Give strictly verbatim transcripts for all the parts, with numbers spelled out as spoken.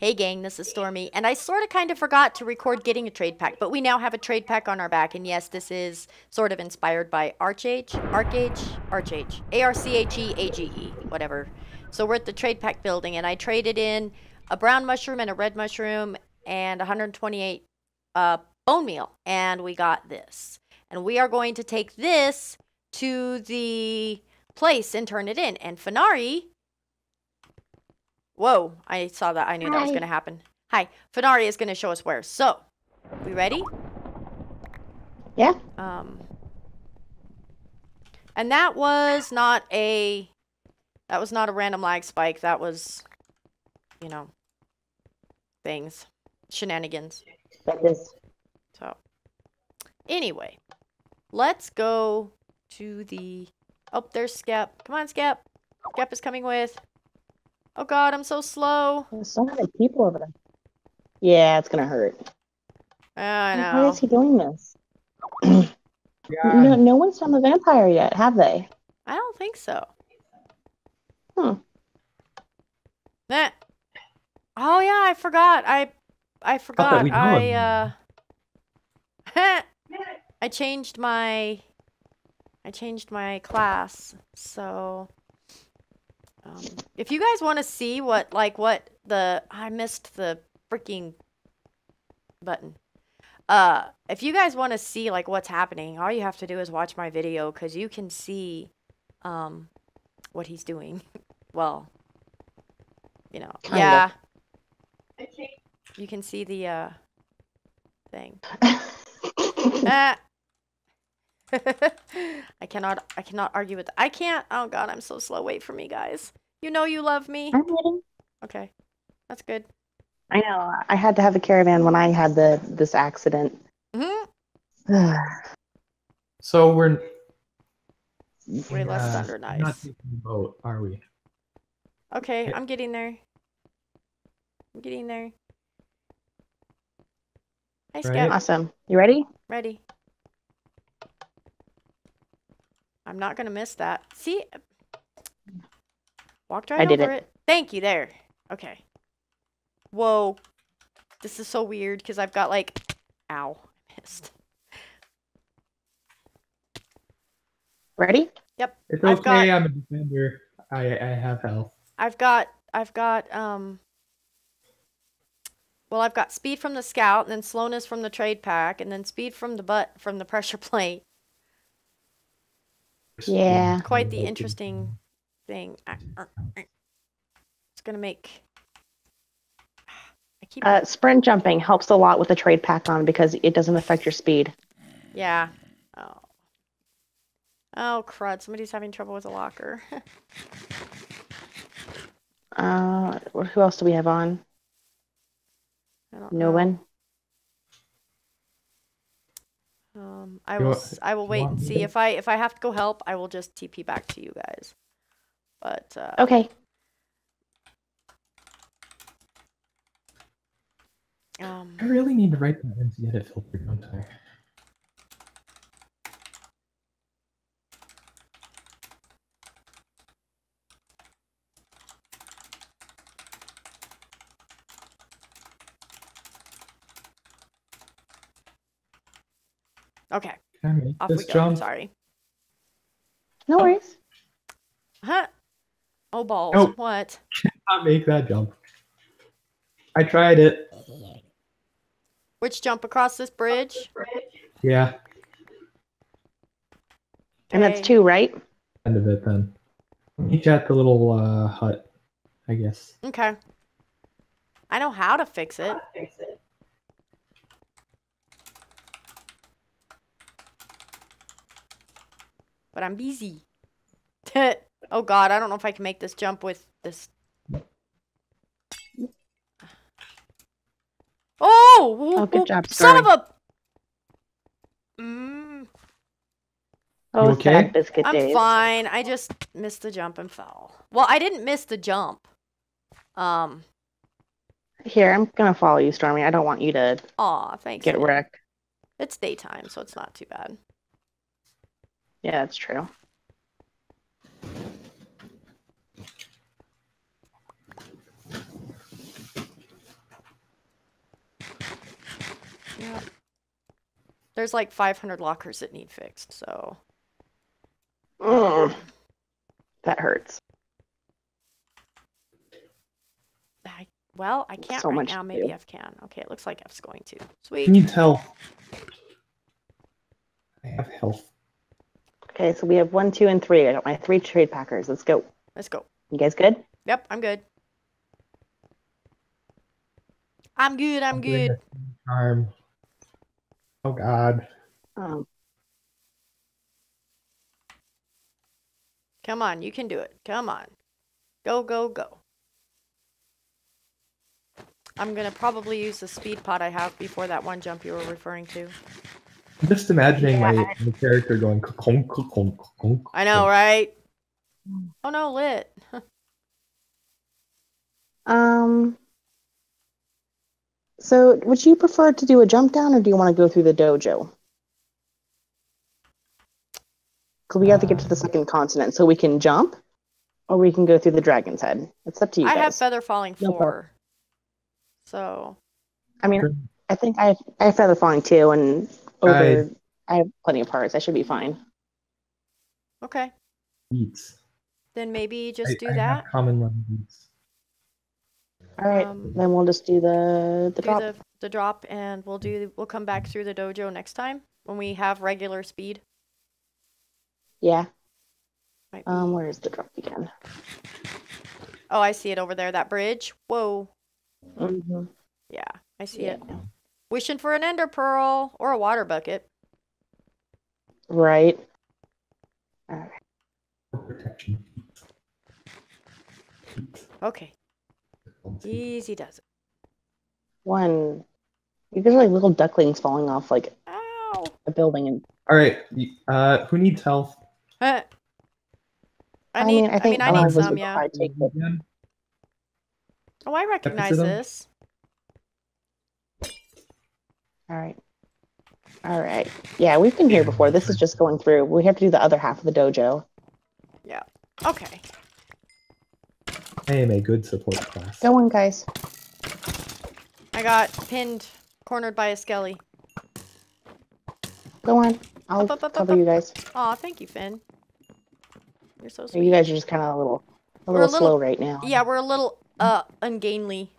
Hey gang, this is Stormy, and I sort of kind of forgot to record getting a trade pack, but we now have a trade pack on our back, and yes, this is sort of inspired by Archage, Archage, Archage, A R C H E A G E, whatever. So we're at the trade pack building, and I traded in a brown mushroom and a red mushroom and one hundred twenty-eight uh, bone meal, and we got this. And we are going to take this to the place and turn it in, and Fenari... Whoa, I saw that. I knew Hi. that was going to happen. Hi, Fenari is going to show us where. So, we ready? Yeah. Um, and that was not a, that was not a random lag spike. That was, you know, things, shenanigans. That is. So, anyway, let's go to the, oh, there's Skep. Come on, Skep. Skep is coming with. Oh god, I'm so slow. There's so many people over there. Yeah, it's gonna hurt. I know. Why is he doing this? Yeah. No, no one's done the vampire yet, have they? I don't think so. Hmm. That. Oh yeah, I forgot. I I forgot. we know I him. uh I changed my I changed my class. So um if you guys want to see what like what the I missed the freaking button. Uh if you guys want to see like what's happening, all you have to do is watch my video cuz you can see um what he's doing. Well, you know. Kind yeah. of. You can see the uh thing. Ah. I cannot I cannot argue with that. I can't. Oh god, I'm so slow. Wait for me, guys. You know you love me. I'm waiting. Okay. That's good. I know. I had to have the caravan when I had the this accident. Mhm. So we're Way less uh, thunder not nice. taking the boat, are we? Okay, Yeah. I'm getting there. I'm getting there. Hi, Right. Skep. Awesome. You ready? Ready. I'm not gonna miss that. See? Walked right I did over it. it. Thank you, there. Okay. Whoa. This is so weird because I've got like... Ow. I missed. Ready? Yep. It's I've okay. got- I'm a defender. I I have health. I've got... I've got, um... Well, I've got speed from the scout, and then slowness from the trade pack, and then speed from the butt from the pressure plate. Yeah. Quite the interesting thing. Ah, ah, ah. It's gonna make... I keep... Uh, sprint jumping helps a lot with the trade pack on because it doesn't affect your speed. Yeah. Oh. Oh, crud. Somebody's having trouble with a locker. Uh, who else do we have on? I don't No know. one. Um, I You will. wa- s- I will you wait want and me see to- if I if I have to go help. I will just T P back to you guys. But uh, Okay. um, I really need to write that into the edit filter, don't I? okay, Can I make off we this go. jump? Sorry. No worries. Huh? Oh balls! Nope. What? Not make that jump. I tried it. Which jump across this bridge? Yeah, And that's Okay. two, right? end of it then. Each at the little uh, hut, I guess. Okay. I know how to fix it. But I'm busy. Oh god, I don't know if I can make this jump with this. Oh! Oh, good job, Son of Stormy. a... Mm, Oh, You okay? sad biscuit I'm days. fine. I just missed the jump and fell. Well, I didn't miss the jump. Um, Here, I'm gonna follow you, Stormy. I don't want you to aw, thanks. get Finn. wrecked. It's daytime, so it's not too bad. Yeah, that's true. Yeah. There's like five hundred lockers that need fixed, so. Mm, that hurts. I, well, I can't So right much now. to Maybe do. F can. Okay, it looks like F's going to. Who Sweet. needs health? I have health. Okay, so we have one, two, and three. I got my three trade packers. Let's go. Let's go. You guys good? Yep, I'm good. I'm good. I'm doing good. a charm. Oh God. Um, Come on, you can do it. Come on. Go, go, go. I'm gonna probably use the speed pot I have before that one jump you were referring to. I'm just imagining Yeah. my, my character going konk, konk, konk, I know, konk. right? Oh no, lit. um. So, would you prefer to do a jump down, or do you want to go through the dojo? Because we have to get to the second continent, so we can jump, or we can go through the dragon's head. It's up to you I guys. have feather falling No problem. four. So I mean, I think I have, I have feather falling too, and over I have plenty of parts. I should be fine. okay. Beats. Then maybe just I, do I that. have common lemon beats. All right, Um, then we'll just do the the do drop. the the drop and we'll do we'll come back through the dojo next time when we have regular speed. Yeah. Might be. Um, where is the drop again? Oh, I see it over there, that bridge. Whoa. Mm-hmm. Yeah, I see Yeah. it. Wishing for an ender pearl or a water bucket. Right. All right. For protection. Okay. Easy does it. One. You guys are like little ducklings falling off like Ow. a building, and All right. Uh, who needs health? Huh. I I need. mean, I I, think mean, I a lot need of us some. would Yeah. probably take it. Again? Oh, I recognize Episode? this. All right. All right. Yeah, we've been here before. This is just going through. We have to do the other half of the dojo. Yeah. Okay. I am a good support class. Go on, guys. I got pinned, cornered by a skelly. Go on. I'll Up, up, up, cover up, you guys. Aw, thank you, Finn. You're so sweet. You guys are just kind of a little, a We're little a little- slow right now. Yeah, we're a little uh ungainly.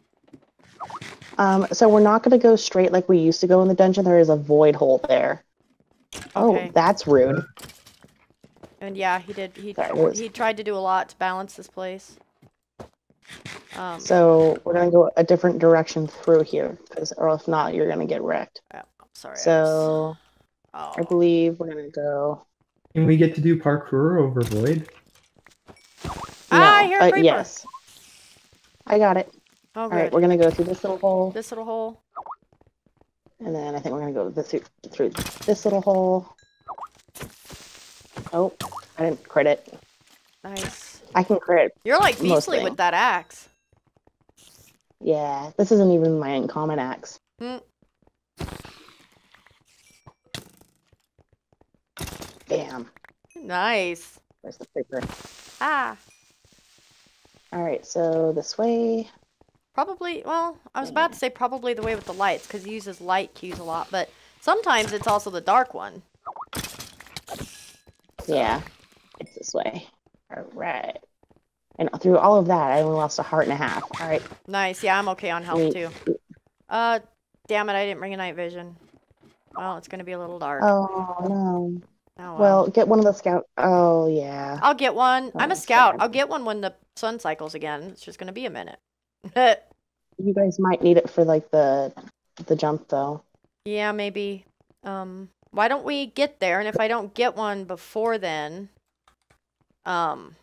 Um, so we're not going to go straight like we used to go in the dungeon. There is a void hole there. Okay. Oh, that's rude. And yeah, he did. He Sorry, it was- he tried to do a lot to balance this place. Um. So we're going to go a different direction through here, because, or if not, you're going to get wrecked. yeah, sorry. I was- So oh. I believe we're going to go. Can we get to do parkour over void? Ah, I No, hear a but creeper. yes. I got it. Oh, All good. right, we're going to go through this little hole. This little hole. And then I think we're going to go this, through, through this little hole. Oh, I didn't crit it. Nice. I can crit. You're like Most Beastly things. with that axe. Yeah, this isn't even my uncommon axe. Hmm. Bam. Nice. Where's the creeper? Ah. All right, so this way. Probably, well, I was about to say probably the way with the lights, because he uses light cues a lot, but sometimes it's also the dark one. Yeah, it's this way. All right. And through all of that, I only lost a heart and a half. All right. Nice, yeah, I'm okay on health Wait. too. Uh, damn it, I didn't bring a night vision. Well, it's gonna be a little dark. Oh, no. Oh, Well, get one of the scout. Oh, yeah. I'll get one. I'm a Oh, scout. sad. I'll get one when the sun cycles again. It's just gonna be a minute. You guys might need it for, like, the the jump, though. Yeah, maybe. Um, why don't we get there? And if I don't get one before then, um,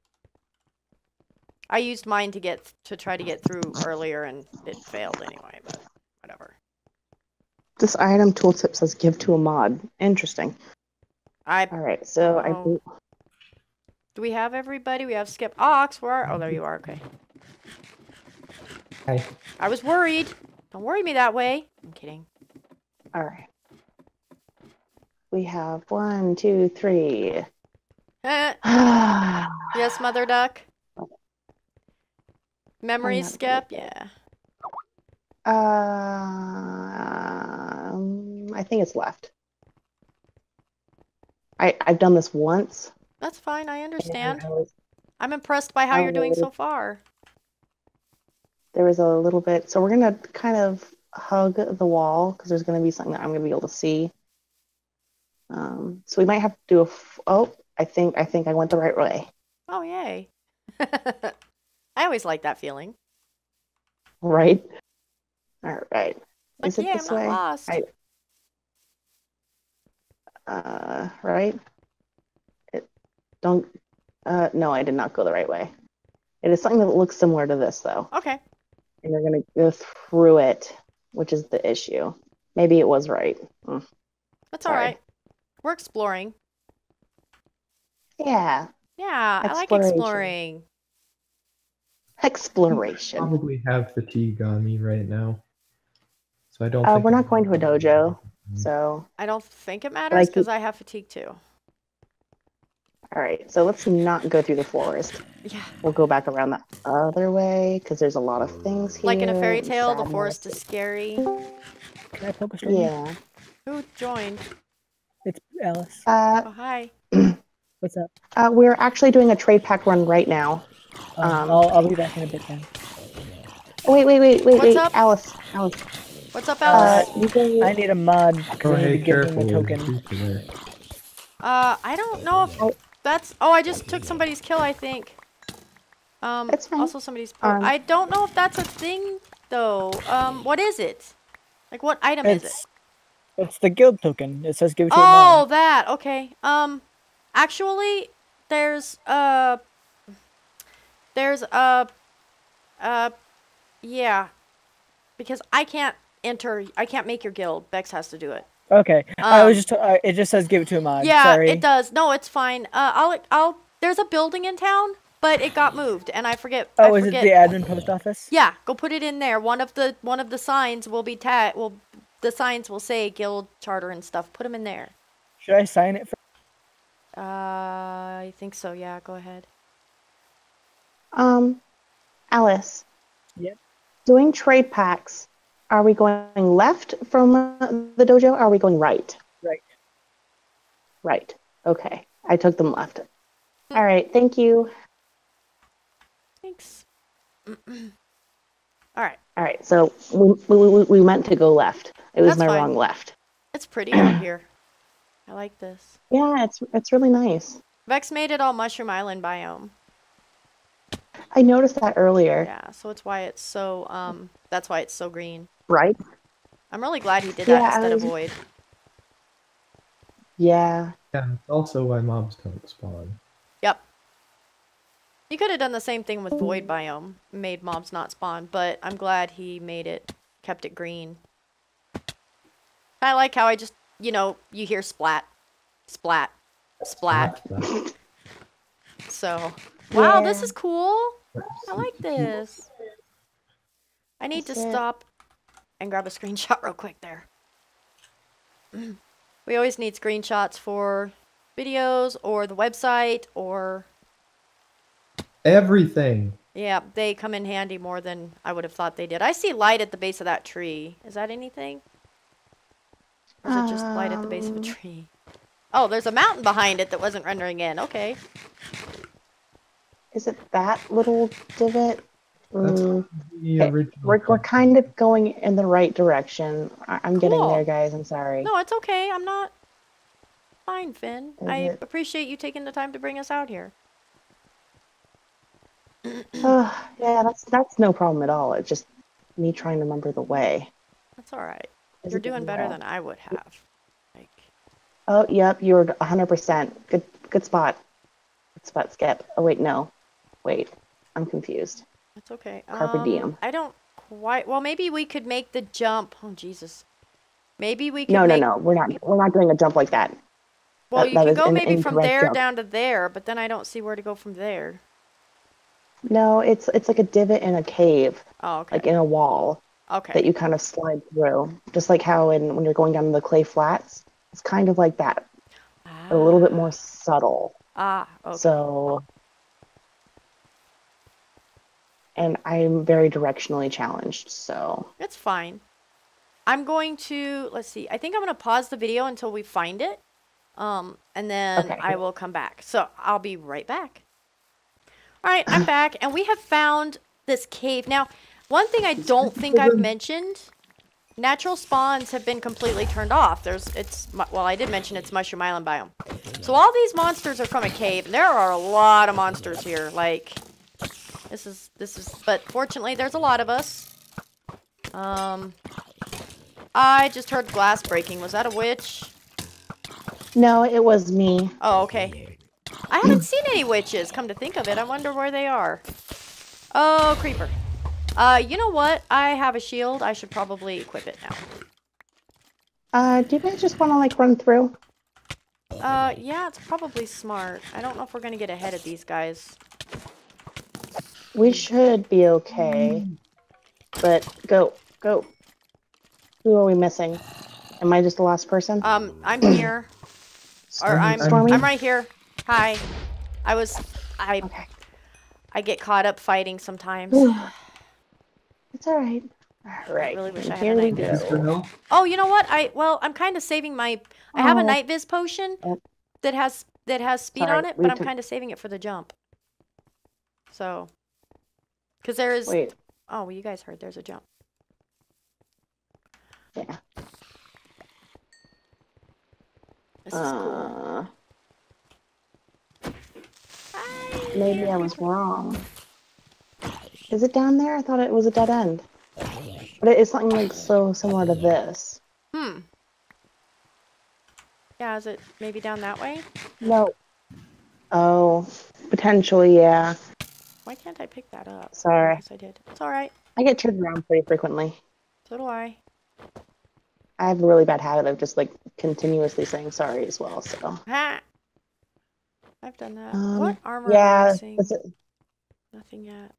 I used mine to get to try to get through earlier, and it failed anyway. But whatever. This item tooltip says give to a mod. Interesting. I All right, so I Oh. think do we have everybody? We have Skip Ox. Where? Are, oh, there you are. Okay. Hi. I was worried. Don't worry me that way. I'm kidding. all right. We have one, two, three. Eh, uh, yes, Mother Duck. Memories, not Skip. good. Yeah. Uh, I think it's left. I I've done this once. That's fine. I And understand. I was, I'm impressed by how I you're doing was- so far. there was a little bit. So we're gonna kind of hug the wall because there's gonna be something that I'm gonna be able to see. Um, so we might have to do a. F- oh, I think I think I went the right way. Oh, yay. I always like that feeling. Right. All right. Like, Is it yeah, I'm this not way? lost. I, uh, right. It don't. Uh, no, I did not go the right way. It is something that looks similar to this though, Okay. and you're gonna go through it, which is the issue. Maybe it was right. Mm, That's all sorry. right. We're exploring. Yeah. Yeah, I like Exploration. exploring. Exploration. Probably have fatigue on me right now, so I don't. Uh, think we're I'm not going to a gonna- dojo, so I don't think it matters keep- because I have fatigue too. all right. So let's not go through the forest. Yeah. We'll go back around the other way because there's a lot of things here. Like in a fairy and tale, the sadness. forest is scary. Can I poke a string? Yeah. Who joined? It's Alice. Uh, Oh, hi. What's up? uh, we're actually doing a trade pack run right now. Um, Um, I'll, I'll be back in a bit then. Oh, wait, wait, wait, wait, What's wait, up? Alice, Alice. What's up, Uh, Alice? you can, I need a mod Go because I need ahead, to give them careful. a There's token. people there. Uh, I don't know if Oh. that's... Oh, I just took somebody's kill, I think. Um, That's fine. also somebody's... po- Um, I don't know if that's a thing, though. Um, what is it? Like, what item is it? It's it's the guild token. It says give it to a Oh, mod. that. Okay. Um, actually, there's uh, there's uh, uh, yeah, because I can't enter. I can't make your guild. Bex has to do it. Okay. I Um, was just uh, it just says give it to a mod. Yeah, Sorry. it does. No, it's fine. Uh, I'll I'll. There's a building in town, but it got moved, and I forget. Oh, I is it forget. the admin post office? Yeah, go put it in there. One of the one of the signs will be tag. Will the signs will say guild charter and stuff. Put them in there. Should I sign it for? Uh, I think so. Yeah, go ahead. um, Alice. Yep. Doing trade packs. Are we going left from uh, the dojo? Or are we going right? Right. Right. Okay. I took them left. All right. Thank you. Thanks. All right. All right. So we we, we, we meant to go left. It was That's my fine. wrong left. It's pretty out here. I like this. Yeah, it's it's really nice. Vex made it all Mushroom Island biome. I noticed that earlier. Yeah, so it's why it's so um that's why it's so green. Right? I'm really glad he did that Yeah, I instead of was- void. Yeah. Yeah, it's also why mobs don't spawn. Yep. He could have done the same thing with void biome, made mobs not spawn, but I'm glad he made it kept it green. I like how I just, you know, you hear splat, splat, splat. So, wow, this Yeah. is cool. I like this. I need to That's it. stop and grab a screenshot real quick there. We always need screenshots for videos or the website or... Everything. Yeah, they come in handy more than I would have thought they did. I see light at the base of that tree. Is that anything? Or is it just light at the base of a Um. tree? Oh, there's a mountain behind it that wasn't rendering in. Okay. Is it that little divot? That's Mm, the Okay, original. we're, we're thing. kind of going in the right direction. I, I'm getting Cool. there, guys. I'm sorry. No, it's okay. I'm not... Fine, Finn. Is I it- appreciate you taking the time to bring us out here. Uh, yeah, that's that's no problem at all. It's just me trying to remember the way. That's alright. Is You're it doing going better well? than I would have. Like, Oh, yep, you're one hundred percent. Good good spot. Good spot, Skip. Oh, wait, no. Wait, I'm confused. that's okay. Carpe Um, diem. I don't quite... Well, maybe we could make the jump... Oh, Jesus. Maybe we could No, no, make... no. We're not We're not doing a jump like that. Well, That- you that could is go an maybe from incorrect there jump. down to there, but then I don't see where to go from there. No, it's it's like a divot in a cave, Oh, okay. like in a wall Okay. that you kind of slide through. Just like how in when you're going down the clay flats, it's kind of like that, but a little bit more subtle. Ah, okay. So, and I'm very directionally challenged, so It's fine. I'm going to, let's see, I think I'm going to pause the video until we find it. Um, and then Okay. I will come back. So I'll be right back. All right, I'm back, and we have found this cave. Now, one thing I don't think I've mentioned, natural spawns have been completely turned off. There's, it's, well, I did mention it's Mushroom Island biome. So all these monsters are from a cave, and there are a lot of monsters here. Like, this is, this is, but fortunately, there's a lot of us. Um, I just heard glass breaking. Was that a witch? No, it was me. Oh, okay. I haven't seen any witches, come to think of it. I wonder where they are. Oh, creeper. Uh, you know what? I have a shield. I should probably equip it now. Uh, do you guys just want to like run through? Uh, yeah, it's probably smart. I don't know if we're gonna get ahead of these guys. We should be okay. But go, go. Who are we missing? Am I just the last person? Um, I'm here. Or I'm, Stormy? I'm right here. Hi. I was, I, Okay. I get caught up fighting sometimes. It's all right. All right. really wish I had Here a we night go. Mister Hill? Oh, you know what? I, well, I'm kind of saving my, I have a Oh. night vis potion Yep. that has, that has speed Sorry, on it, we but I'm took- kind of saving it for the jump. So, because there is, Wait. oh, well, you guys heard there's a jump. Yeah. This is cool. Uh, Hi. maybe I was wrong. Is it down there? I thought it was a dead end. But it is something like so similar to this. Hmm. Yeah, is it maybe down that way? No. Oh, potentially, yeah. Why can't I pick that up? Sorry. Yes, I did. It's all right. I get turned around pretty frequently. So do I. I have a really bad habit of just like continuously saying sorry as well. So Ha! I've done that. Um, What armor am I yeah, missing? that's it. Nothing yet.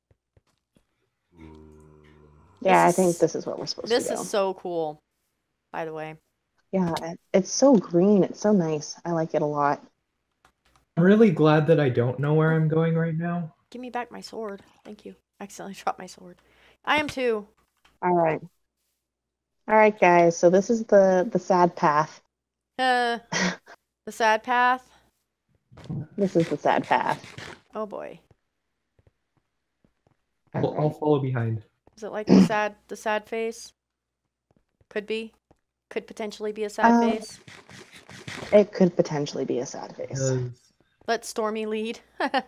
Yeah, I This think is- this is what we're supposed This to do. is so cool, by the way. Yeah, it- it's so green. It's so nice. I like it a lot. I'm really glad that I don't know where I'm going right now. Give me back my sword. Thank you. I accidentally dropped my sword. I am too. All right. All right, guys. So this is the the sad path. Uh, the sad path. This is the sad path. Oh boy. I'll, I'll follow behind. Is it like the sad, the sad face? Could be. Could potentially be a sad Um, face. It could potentially be a sad face. Because Let Stormy lead.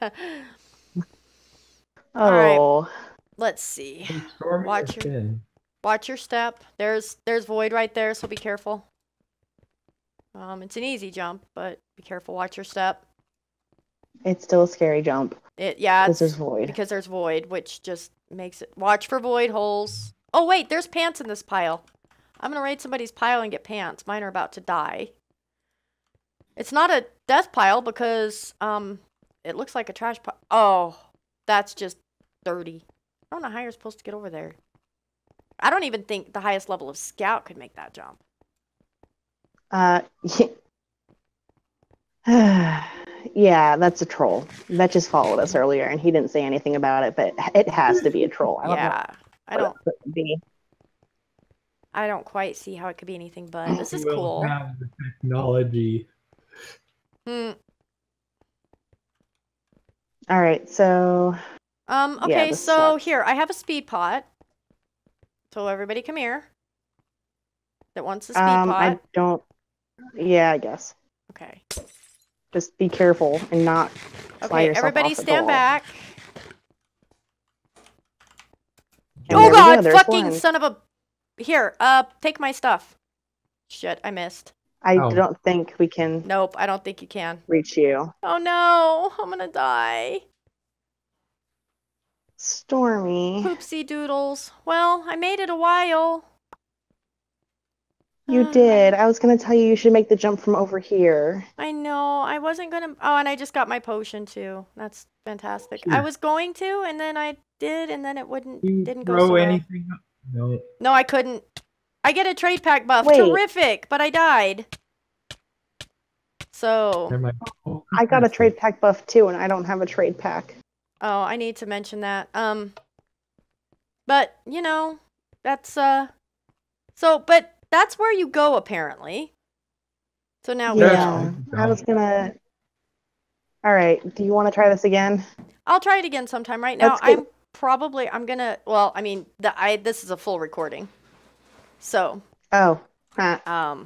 Oh, Let's see. Stormy Watch has your- been. Watch your step. There's there's void right there, so be careful. Um, it's an easy jump, but be careful. Watch your step. it's still a scary jump It yeah, because it's there's void. because there's void, which just makes it. Watch for void holes. Oh wait, there's pants in this pile. I'm gonna raid somebody's pile and get pants. Mine are about to die. It's not a death pile because um, it looks like a trash pile. Oh, that's just dirty. I don't know how you're supposed to get over there. I don't even think the highest level of scout could make that jump. Uh, yeah, that's a troll. That just followed us earlier, and he didn't say anything about it, but it has to be a troll. I don't know Yeah, I what don't. it could be. I don't quite see how it could be anything but. This is We'll cool. have the technology. Hmm. All right, so Um. Yeah, Okay. this so sucks. here I have a speed pot. So everybody, come here. That wants a speed um, pot. I don't. Yeah, I guess. Okay. Just be careful and not fly Okay. yourself Everybody, off the stand wall. back. And Oh there we go, God! there's Fucking one. son of a. Here. Uh. Take my stuff. Shit! I missed. I Oh. don't think we can Nope. I don't think you can. reach you. Oh no! I'm gonna die. Stormy, Poopsie doodles. Well, I made it a while. you Uh, did. I was gonna tell you you should make the jump from over here. I know. I wasn't gonna. Oh, and I just got my potion too. That's fantastic. I Sure. was going to, and then I did, and then it wouldn't. You Didn't go throw so well. anything up? No. No, I couldn't. I get a trade pack buff. Wait. Terrific, but I died. So, Never mind. Oh, I got a fantastic. trade pack buff too, and I don't have a trade pack. oh, I need to mention that. Um, but you know, that's uh, So, but that's where you go apparently. So now we That's Yeah, fine. I was gonna. All right. Do you want to try this again? I'll try it again sometime. Right now, Let's get- I'm probably I'm gonna. Well, I mean, the I this is a full recording, so Oh. Huh. um.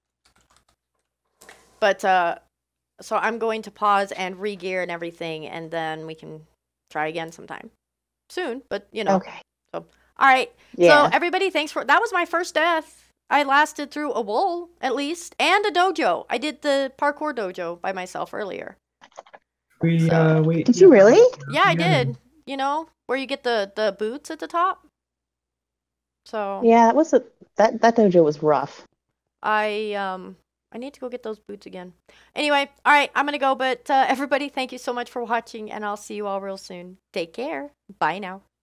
But uh, so I'm going to pause and re-gear and everything, and then we can try again sometime soon. But you know, Okay. all right. Yeah. So everybody, thanks for that was my first death. I lasted through a wool at least and a dojo. I did the parkour dojo by myself earlier. We So- uh wait. Did you really? Yeah, I did. You know, where you get the the boots at the top. So Yeah, that was a that that dojo was rough. I um I need to go get those boots again. Anyway, all right, I'm gonna go. But uh, everybody, thank you so much for watching, and I'll see you all real soon. Take care. Bye now.